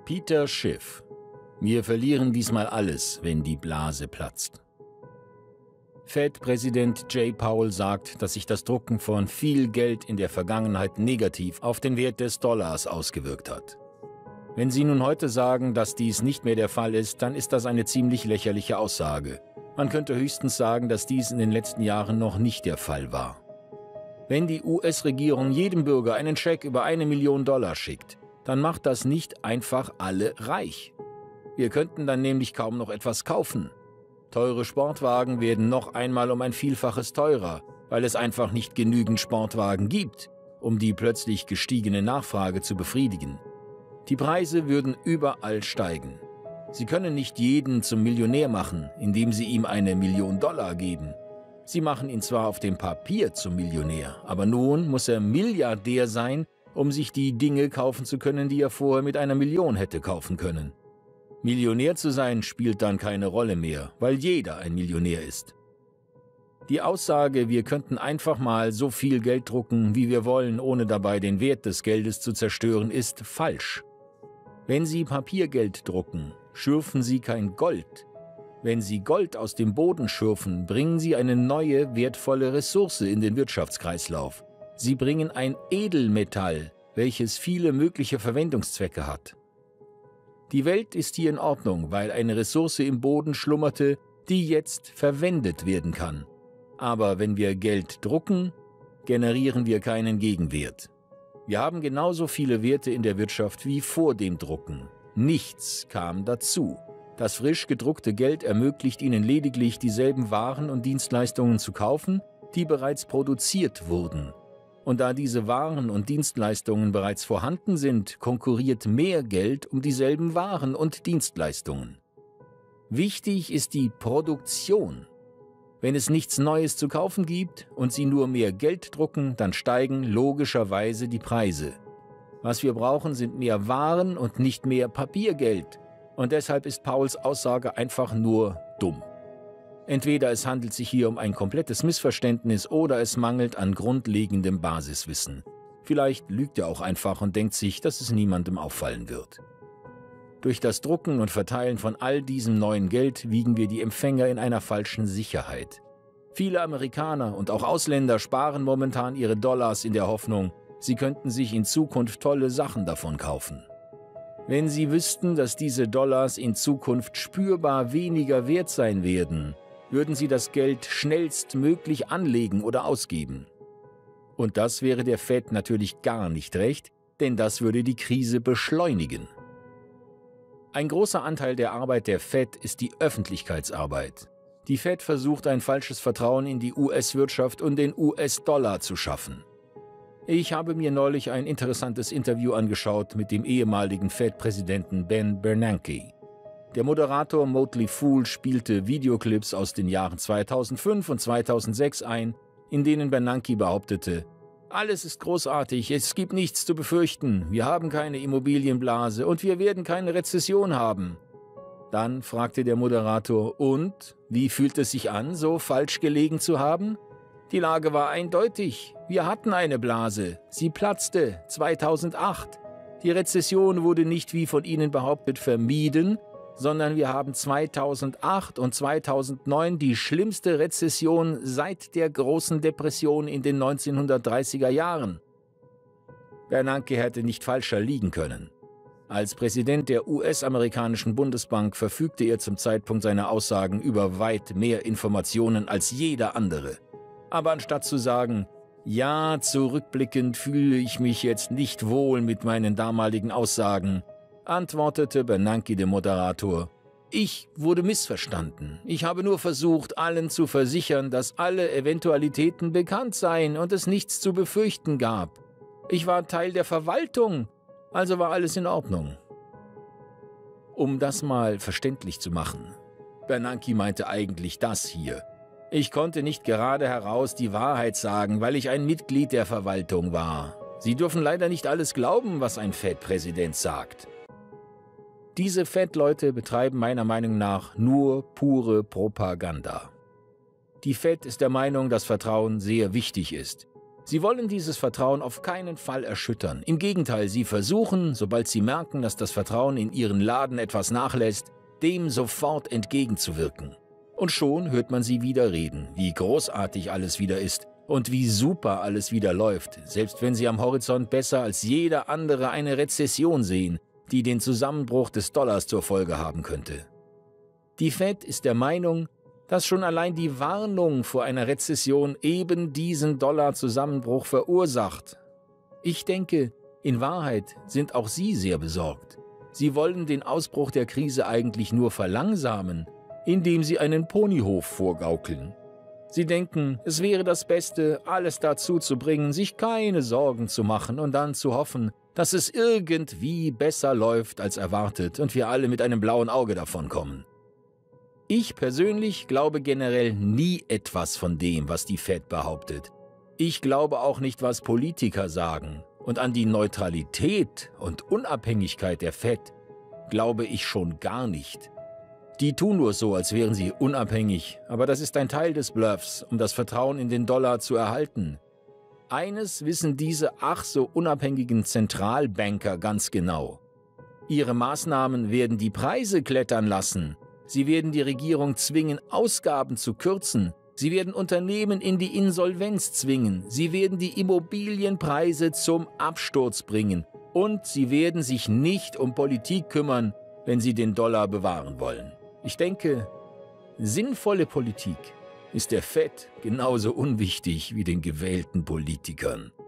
Peter Schiff. Wir verlieren diesmal alles, wenn die Blase platzt. Fed-Präsident Jay Powell sagt, dass sich das Drucken von viel Geld in der Vergangenheit negativ auf den Wert des Dollars ausgewirkt hat. Wenn Sie nun heute sagen, dass dies nicht mehr der Fall ist, dann ist das eine ziemlich lächerliche Aussage. Man könnte höchstens sagen, dass dies in den letzten Jahren noch nicht der Fall war. Wenn die US-Regierung jedem Bürger einen Scheck über $1 Million schickt, dann macht das nicht einfach alle reich. Wir könnten dann nämlich kaum noch etwas kaufen. Teure Sportwagen werden noch einmal um ein Vielfaches teurer, weil es einfach nicht genügend Sportwagen gibt, um die plötzlich gestiegene Nachfrage zu befriedigen. Die Preise würden überall steigen. Sie können nicht jeden zum Millionär machen, indem Sie ihm $1 Million geben. Sie machen ihn zwar auf dem Papier zum Millionär, aber nun muss er Milliardär sein, um sich die Dinge kaufen zu können, die er vorher mit $1 Million hätte kaufen können. Millionär zu sein spielt dann keine Rolle mehr, weil jeder ein Millionär ist. Die Aussage, wir könnten einfach mal so viel Geld drucken, wie wir wollen, ohne dabei den Wert des Geldes zu zerstören, ist falsch. Wenn Sie Papiergeld drucken, schürfen Sie kein Gold. Wenn Sie Gold aus dem Boden schürfen, bringen Sie eine neue, wertvolle Ressource in den Wirtschaftskreislauf. Sie bringen ein Edelmetall, welches viele mögliche Verwendungszwecke hat. Die Welt ist hier in Ordnung, weil eine Ressource im Boden schlummerte, die jetzt verwendet werden kann. Aber wenn wir Geld drucken, generieren wir keinen Gegenwert. Wir haben genauso viele Werte in der Wirtschaft wie vor dem Drucken. Nichts kam dazu. Das frisch gedruckte Geld ermöglicht Ihnen lediglich, dieselben Waren und Dienstleistungen zu kaufen, die bereits produziert wurden. Und da diese Waren und Dienstleistungen bereits vorhanden sind, konkurriert mehr Geld um dieselben Waren und Dienstleistungen. Wichtig ist die Produktion. Wenn es nichts Neues zu kaufen gibt und Sie nur mehr Geld drucken, dann steigen logischerweise die Preise. Was wir brauchen, sind mehr Waren und nicht mehr Papiergeld. Und deshalb ist Powells Aussage einfach nur dumm. Entweder es handelt sich hier um ein komplettes Missverständnis oder es mangelt an grundlegendem Basiswissen. Vielleicht lügt er auch einfach und denkt sich, dass es niemandem auffallen wird. Durch das Drucken und Verteilen von all diesem neuen Geld wiegen wir die Empfänger in einer falschen Sicherheit. Viele Amerikaner und auch Ausländer sparen momentan ihre Dollars in der Hoffnung, sie könnten sich in Zukunft tolle Sachen davon kaufen. Wenn sie wüssten, dass diese Dollars in Zukunft spürbar weniger wert sein werden, würden sie das Geld schnellstmöglich anlegen oder ausgeben. Und das wäre der Fed natürlich gar nicht recht, denn das würde die Krise beschleunigen. Ein großer Anteil der Arbeit der Fed ist die Öffentlichkeitsarbeit. Die Fed versucht, ein falsches Vertrauen in die US-Wirtschaft und den US-Dollar zu schaffen. Ich habe mir neulich ein interessantes Interview angeschaut mit dem ehemaligen Fed-Präsidenten Ben Bernanke. Der Moderator Motley Fool spielte Videoclips aus den Jahren 2005 und 2006 ein, in denen Bernanke behauptete, alles ist großartig, es gibt nichts zu befürchten, wir haben keine Immobilienblase und wir werden keine Rezession haben. Dann fragte der Moderator, und, wie fühlt es sich an, so falsch gelegen zu haben? Die Lage war eindeutig, wir hatten eine Blase, sie platzte 2008. Die Rezession wurde nicht wie von Ihnen behauptet vermieden, sondern wir haben 2008 und 2009 die schlimmste Rezession seit der großen Depression in den 1930er Jahren. Bernanke hätte nicht falscher liegen können. Als Präsident der US-amerikanischen Bundesbank verfügte er zum Zeitpunkt seiner Aussagen über weit mehr Informationen als jeder andere. Aber anstatt zu sagen, ja, zurückblickend fühle ich mich jetzt nicht wohl mit meinen damaligen Aussagen, antwortete Bernanke dem Moderator, ich wurde missverstanden. Ich habe nur versucht, allen zu versichern, dass alle Eventualitäten bekannt seien und es nichts zu befürchten gab. Ich war Teil der Verwaltung, also war alles in Ordnung. Um das mal verständlich zu machen, Bernanke meinte eigentlich das hier. Ich konnte nicht gerade heraus die Wahrheit sagen, weil ich ein Mitglied der Verwaltung war. Sie dürfen leider nicht alles glauben, was ein Fed-Präsident sagt. Diese Fed-Leute betreiben meiner Meinung nach nur pure Propaganda. Die Fed ist der Meinung, dass Vertrauen sehr wichtig ist. Sie wollen dieses Vertrauen auf keinen Fall erschüttern. Im Gegenteil, sie versuchen, sobald sie merken, dass das Vertrauen in ihren Laden etwas nachlässt, dem sofort entgegenzuwirken. Und schon hört man sie wieder reden, wie großartig alles wieder ist und wie super alles wieder läuft, selbst wenn sie am Horizont besser als jeder andere eine Rezession sehen, die den Zusammenbruch des Dollars zur Folge haben könnte. Die Fed ist der Meinung, dass schon allein die Warnung vor einer Rezession eben diesen Dollarzusammenbruch verursacht. Ich denke, in Wahrheit sind auch sie sehr besorgt. Sie wollen den Ausbruch der Krise eigentlich nur verlangsamen, indem sie einen Ponyhof vorgaukeln. Sie denken, es wäre das Beste, alles dazu zu bringen, sich keine Sorgen zu machen und dann zu hoffen, dass es irgendwie besser läuft als erwartet und wir alle mit einem blauen Auge davonkommen. Ich persönlich glaube generell nie etwas von dem, was die Fed behauptet. Ich glaube auch nicht, was Politiker sagen. Und an die Neutralität und Unabhängigkeit der Fed glaube ich schon gar nicht. Die tun nur so, als wären sie unabhängig, aber das ist ein Teil des Bluffs, um das Vertrauen in den Dollar zu erhalten. Eines wissen diese ach so unabhängigen Zentralbanker ganz genau. Ihre Maßnahmen werden die Preise klettern lassen. Sie werden die Regierung zwingen, Ausgaben zu kürzen. Sie werden Unternehmen in die Insolvenz zwingen. Sie werden die Immobilienpreise zum Absturz bringen. Und sie werden sich nicht um Politik kümmern, wenn sie den Dollar bewahren wollen. Ich denke, sinnvolle Politik ist der Fed genauso unwichtig wie den gewählten Politikern.